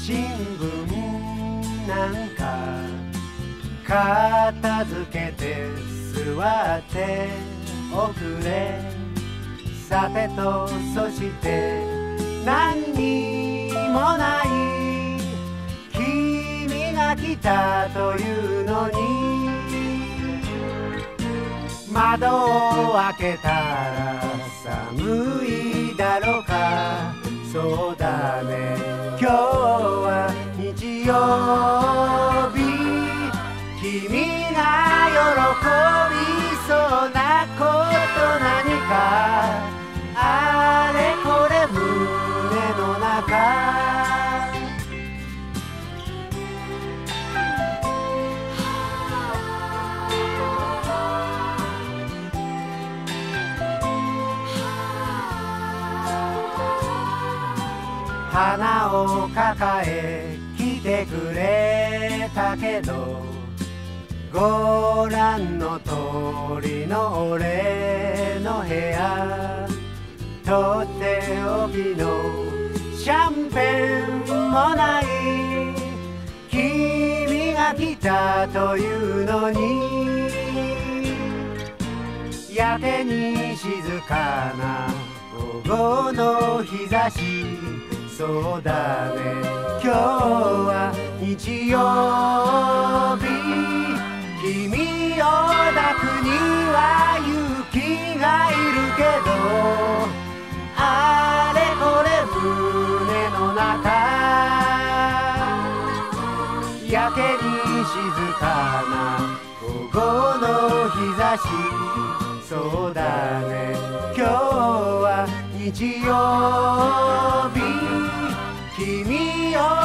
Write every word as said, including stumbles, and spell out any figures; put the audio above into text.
新聞なんか片付けて座っておくれ。さてとそして何にもない君が来たというのに、窓を開けたら寒いだろうか。そうだね、今日は日曜日。君が喜びそうなこと何かあれこれ胸の中。花を抱え来てくれたけど、ご覧の通りの俺の部屋、とっておきのシャンペンもない君が来たというのに、やけに静かな午後の日差し。そうだね、今日は日曜日。君を抱くには勇気がいるけど、あれこれ胸の中。やけに静かな午後の日差し。そうだね、今日は日曜日。君を